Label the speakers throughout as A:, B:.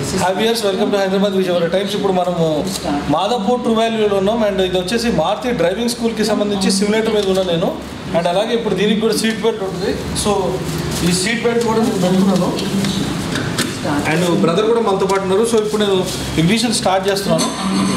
A: Hi viewers, welcome to Hyderabad Vijayawada times. ఇప్పుడు మనము Madhapur true వాల్యూలో ఉన్నాం అండ్ ఇది వచ్చేసి మారుతి డ్రైవింగ్ స్కూల్కి సంబంధించి సిమ్యులేటర్ మీద ఉన్నాను నేను. అండ్ అలాగే ఇప్పుడు దీనికి కూడా సీట్ బెల్ట్ ఉంటుంది. సో ఈ సీట్ బెల్ట్ కూడా నేను పెట్టుకున్నాను అండ్ బ్రదర్ కూడా మనతో పాటు ఉన్నారు. సో ఇప్పుడు నేను ఇగ్నిషన్ స్టార్ట్ చేస్తున్నాను.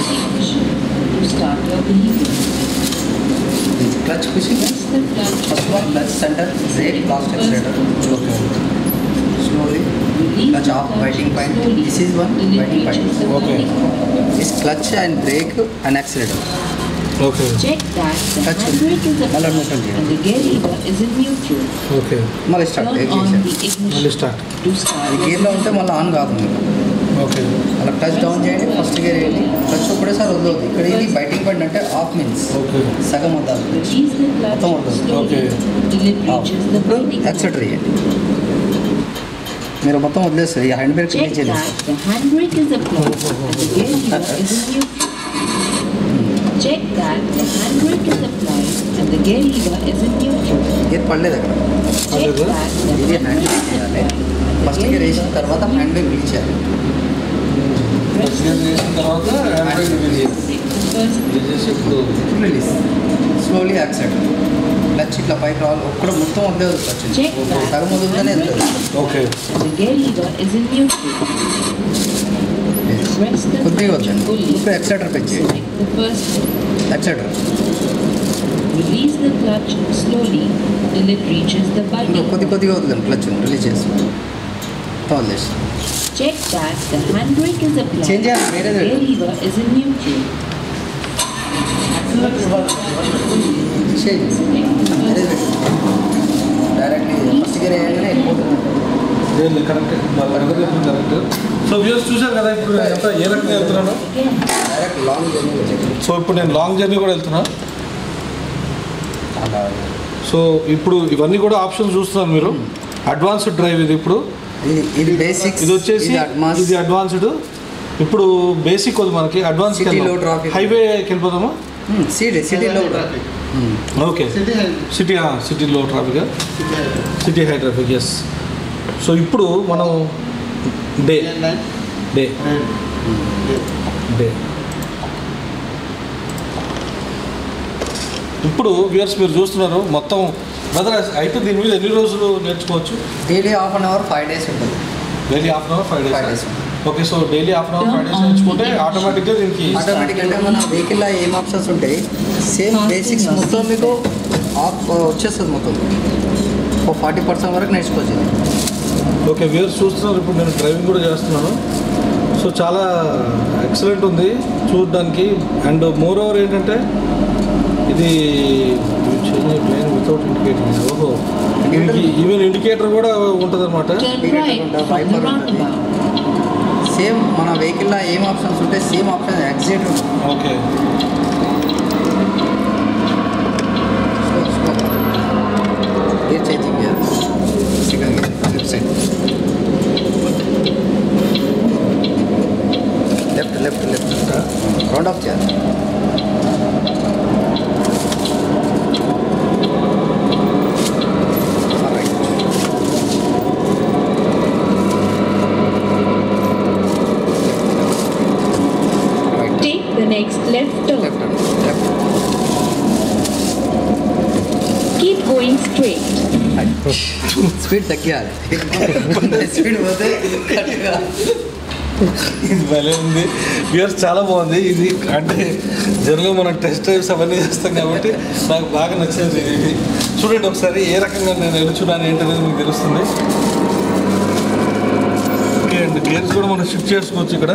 B: Clutch pushing. First one, clutch center, brake, last accelerator.
A: Okay.
B: Slowly. Clutch off, biting point. This is one biting point.
A: Okay.
B: This clutch and brake and accelerator.
A: Okay.
C: Check that the
B: Touch
C: handbrake is
B: Mala
C: applied
B: motion here.
C: and the gear lever is in neutral.
A: Okay.
B: మళ్ళీ start
C: Turn on
B: ignition.
C: the ignition
A: మళ్ళీ start.
C: to start.
B: ఈ గేర్లో ఉంటే మళ్ళీ on కాదు మీకు.
A: Okay.
B: అలా touch down చేయండి, ఫస్ట్ గేర్ వేయండి. టచ్ ఒకటేసారి వదలవద్దు. ఇక్కడ ఇది బైటింగ్ పాయింట్ అంటే ఆఫ్ మీన్స్
A: ఓకే.
B: సగం వద్దాలి.
C: Release the clutch
B: మొత్తం వదలదు.
C: slowly
A: Okay.
C: till it reaches the
B: ఇప్పుడు
C: binding
B: యాక్సిలేటర్
C: point.
B: వేయండి. మీరు మొత్తం వదిలేస్తారు. ఈ హ్యాండ్ బ్రేక్
C: Check
B: రిలీజ్ చేయాలి.
C: that the handbrake is applied and the gear lever is in neutral. Check that the handbrake is applied and the gear lever is in neutral.
B: Gear పడలేదు అక్కడ.
C: Check
A: Pardలేదు.
C: that the
B: ఇది hand
C: handbrake
B: brake
C: is
B: చేయాలి.
C: applied and
B: first
C: the
B: gear
C: gear
B: వేసిన
C: lever
B: తర్వాత hand brake release చేయాలి.
A: First gear చేసిన తర్వాత హ్యాండ్ బ్రేక్ రిలీజ్ చేయాలి.
C: first
A: రిలీజ్ చేసి ఇప్పుడు
B: రిలీజ్ స్లోలీ యాక్సిలేటర్. క్లచ్ ఇట్లా పైకి రావాలి. ఒక్కడ మొత్తం వదిలేదు క్లచ్.
C: Check that.
B: సగం వదులుతూనే వెళ్తుంది.
A: Okay.
C: and the gear lever is in neutral. Press the
B: కొద్దిగా
C: clutch
B: వద్దండి.
C: fully.
B: ఇప్పుడు యాక్సిలేటర్ పెంచి
C: Select the first one.
B: Accelerator.
C: Release the clutch slowly till it reaches the
B: ఇంకా
C: binding.
B: కొద్దిగా వదిలేండి క్లచ్ రిలీజ్ చేసి వదిలేసి
C: Check that the handbrake is applied.
B: Change చేయాలి,
C: The
B: వేరేది
C: gear lever is in neutral.
B: Directly first gear వేయగానే వెళ్ళిపోతుంది.
A: Correct. Correct. So views చూశారు కదా ఇప్పుడు నేను ఎంత ఏ రకంగా వెళ్తున్నాను.
C: Again,
B: direct long journey.
A: So ఇప్పుడు నేను లాంగ్ జర్నీ కూడా వెళ్తున్నా. సో ఇప్పుడు ఇవన్నీ కూడా ఆప్షన్స్ చూస్తున్నారు మీరు. అడ్వాన్స్డ్ డ్రైవ్ ఇది. ఇప్పుడు
B: ఇది బేసిక్.
A: ఇది వచ్చేసి ఇది అడ్వాన్స్డ్. ఇప్పుడు బేసిక్ వద్దు మనకి అడ్వాన్స్
B: City low traffic.
A: హైవేకి వెళ్ళిపోదామా.
B: సిటీలో
A: ఓకే. సిటీ లో traffic, city high traffic. Yes. So ఇప్పుడు మనం డే డే డే ఇప్పుడు వ్యూయర్స్ మీరు చూస్తున్నారు మొత్తం బ్రదర్. అయితే దీని మీద ఎన్ని రోజులు నేర్చుకోవచ్చు?
B: Daily half an hour 5 days ఉంటుంది.
A: Daily half an hour 5
B: 5
A: days.
B: days.
A: Okay. So daily half an hour 5 days నేర్చుకుంటే ఆటోమేటిక్గా దీనికి
B: ఆటోమేటిక్ అంటే మన వెహికల్లో ఏం ఆప్షన్స్ ఉంటాయి సేమ్ బేసిక్స్ మొత్తం మీకు ఆఫ్ వచ్చేస్తుంది. మొత్తం ఒక 40% వరకు నేర్చుకోవచ్చు.
A: ఓకే. వ్యూయర్స్ చూస్తున్నారు ఇప్పుడు నేను డ్రైవింగ్ కూడా చేస్తున్నాను. సో చాలా ఎక్సలెంట్ ఉంది చూడడానికి. అండ్ మోర్ ఓవర్ ఏంటంటే ఇది వితౌట్ ఇండికేటర్. ఓహో, దీనికి ఈవెన్ ఇండికేటర్ కూడా ఉంటుంది అనమాట.
C: turn right from the roundabout.
B: Same మన వెహికల్లో ఏం ఆప్షన్స్ ఉంటాయి సేమ్ ఆప్షన్ ఎగ్జిట్ ఉంటుంది.
A: Okay.
B: Gear changing gear second gear left side left round off చేయాలి.
C: Take the next left turn.
B: Left
C: Keep going straight.
B: Speed తగ్గియాలి. Speed పోతే కరెక్ట్గా
A: ఇది భలే ఉంది వ్యూయర్స్, చాలా బాగుంది ఇది. అంటే జనరల్గా మనం టెస్ట్ డ్రైవ్స్ అవన్నీ చేస్తాం కాబట్టి నాకు బాగా నచ్చింది ఇది. చూడండి ఒకసారి ఏ రకంగా నేను నిలుచున్నాను ఏంటనేది మీకు తెలుస్తుంది. ఓకే. అండ్ గేర్స్ కూడా మనం షిఫ్ట్ చేసుకోవచ్చు. ఇక్కడ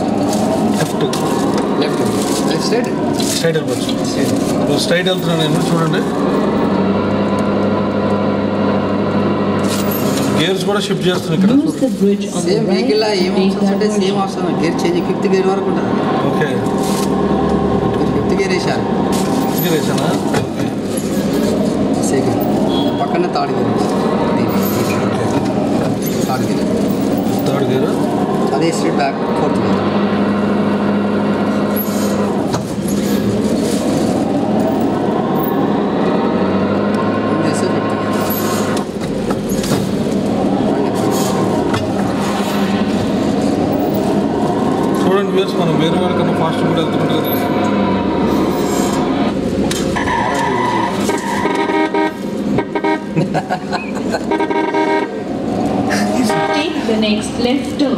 B: లెఫ్ట్ సైడ్
A: స్ట్రైట్ వెళ్ళిపోవచ్చు. స్ట్రైట్ వెళ్తున్నాను నేను. చూడండి గేర్స్ కూడా షిఫ్ట్ చేస్తున్నాను ఇక్కడ.
C: Use the bridge on the
B: same వెహికల్లో
C: right.
B: ఏం
C: Take
B: ఆప్షన్స్ ఉంటాయి same
C: diversion.
B: Option. Gear change 5th gear వరకు ఉంటుంది.
A: ఓకే.
B: 5th గేర్ వేసారు.
A: ఇది వేసానా? ఓకే.
B: సెకండ్ పక్కనే థర్డ్ గేర్
A: థర్డ్ గేర్.
B: అదే street back 4th gear.
A: Viewers మనం వేరే వాళ్ళకన్నా ఫాస్ట్ కూడా వెళ్తున్నట్టుగా తెలుస్తుంది.
C: Take the next left turn.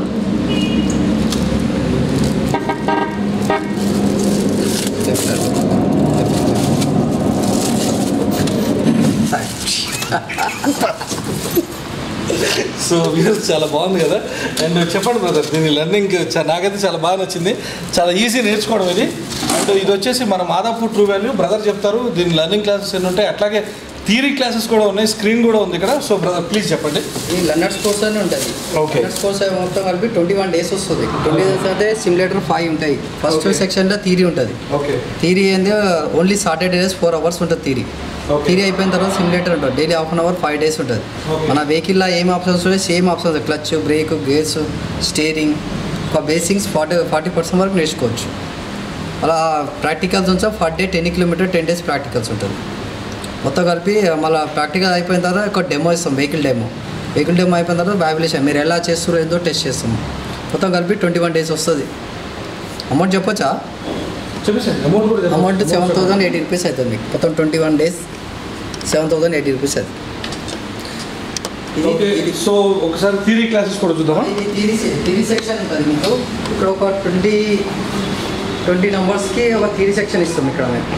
A: So views చాలా బాగుంది కదా. అండ్ చెప్పండి బ్రదర్, దీని లెర్నింగ్ నాకైతే చాలా బాగా నచ్చింది. చాలా ఈజీ నేర్చుకోవడం ఇది. అండ్ ఇది వచ్చేసి మన మాదాపూర్ ట్రూ వాల్యూ బ్రదర్ చెప్తారు. దీని లెర్నింగ్ క్లాసెస్ ఎన్ని ఉంటాయి, అట్లాగే థియరీ క్లాసెస్ కూడా ఉన్నాయి, స్క్రీన్ కూడా ఉంది ఇక్కడ. సో బ్రదర్ ప్లీజ్ చెప్పండి.
B: ఈ లర్నర్స్ కోర్స్ అని ఉంటుంది.
A: Okay.
B: లర్నర్స్ కోర్స్ మొత్తం కలిపి 21 days వస్తుంది. 20 days అయితే సిమ్యులేటర్ 5 ఉంటాయి. First
A: Okay.
B: సెక్షన్లో థియరీ ఉంటుంది.
A: ఓకే
B: థియరీ ఏంది ఓన్లీ సాటర్డే డేస్ 4 hours ఉంటుంది థియరీ.
A: Okay.
B: థియరీ అయిపోయిన తర్వాత సిమ్యులేటర్ ఉంటుంది. డైలీ 1/2 hour 5 days ఉంటుంది.
A: Okay.
B: మన వెహికల్లో ఏం ఆప్షన్స్ ఉంటాయి same options, clutch, brake, gears, steering, ఒక బేసిక్స్ 40% వరకు నేర్చుకోవచ్చు. అలా ప్రాక్టికల్స్ ఉంచా 10 kilometers 10 days ప్రాక్టికల్స్ ఉంటుంది. మొత్తం కలిపి మళ్ళీ ప్రాక్టికల్ అయిపోయిన తర్వాత ఒక డెమో ఇస్తాం, వెహికల్ డెమో అయిపోయిన తర్వాత వ్యాల్యుయేషన్ మీరు ఎలా చేస్తారో ఏందో టెస్ట్ చేస్తాము. మొత్తం కలిపి 21 days వస్తుంది. అమౌంట్ చెప్పొచ్చా?
A: చెప్పేసండి. అమౌంట్ కూడా
B: అమౌంట్ 7,080 rupees అవుతుంది మీకు. మొత్తం 21 days 7,080 rupees అవుతుంది.
A: ఓకే. సో ఒకసారి థియరీ క్లాసెస్ కూడా చూద్దామా?
B: ఇది థియరీ సెక్షన్ ఉంటుంది మీకు. ఇక్కడ ఒక 20 numbers-కి ఒక థియరీ సెక్షన్ ఇస్తాం ఇక్కడ మేము.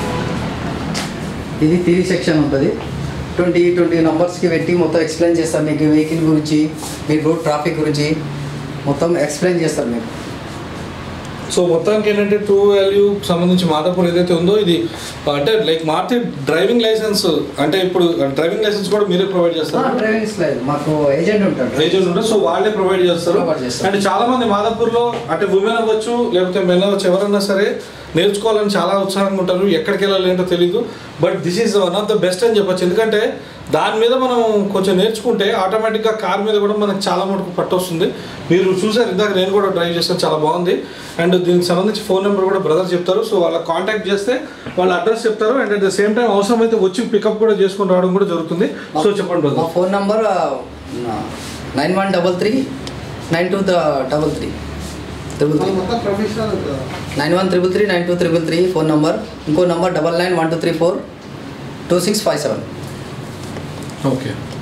B: ఇది థియరీ సెక్షన్ ఉంటుంది. 20 numbers-కి పెట్టి మొత్తం ఎక్స్ప్లెయిన్ చేస్తారు మీకు. వెహికల్ గురించి, మీ రోడ్ ట్రాఫిక్ గురించి మొత్తం ఎక్స్ప్లెయిన్ చేస్తారు మీకు.
A: సో మొత్తానికి ఏంటంటే ట్రూ వాల్యూ సంబంధించి మాదాపూర్ ఏదైతే ఉందో ఇది అంటే లైక్ మారుతి డ్రైవింగ్ లైసెన్స్, అంటే ఇప్పుడు డ్రైవింగ్ లైసెన్స్ కూడా మీరే ప్రొవైడ్ చేస్తారు?
B: డ్రైవింగ్ లేదు, మాకు ఏజెంట్ ఉంటాడు.
A: ఏజెంట్ ఉంటారు. సో వాళ్ళే ప్రొవైడ్ చేస్తారు. అండ్ చాలా మంది మాదాపూర్లో అంటే ఉమెన్ అవ్వచ్చు లేకపోతే మెన్ అవ్వచ్చు, ఎవరన్నా సరే నేర్చుకోవాలని చాలా ఉత్సాహంగా ఉంటారు. ఎక్కడికి వెళ్ళాలి ఏంటో తెలీదు. But this is one of the best అని చెప్పొచ్చు. ఎందుకంటే దాని మీద మనం కొంచెం నేర్చుకుంటే ఆటోమేటిక్గా కార్ మీద కూడా మనకు చాలా మటుకు పట్టొస్తుంది. మీరు చూసారు ఇందాక, నేను కూడా డ్రైవ్ చేస్తాను, చాలా బాగుంది. అండ్ దీనికి సంబంధించి ఫోన్ నెంబర్ కూడా బ్రదర్ చెప్తారు. సో వాళ్ళకి కాంటాక్ట్ చేస్తే వాళ్ళ అడ్రస్ చెప్తారు. And at the same time అవసరమైతే వచ్చి పికప్ కూడా చేసుకొని రావడం కూడా జరుగుతుంది. సో చెప్పండి బ్రదర్.
B: మా ఫోన్ నంబర్ 9133 9233 9133 9233 ఫోన్ నంబర్. ఇంకో నంబర్ 991234 2657.
A: ఓకే.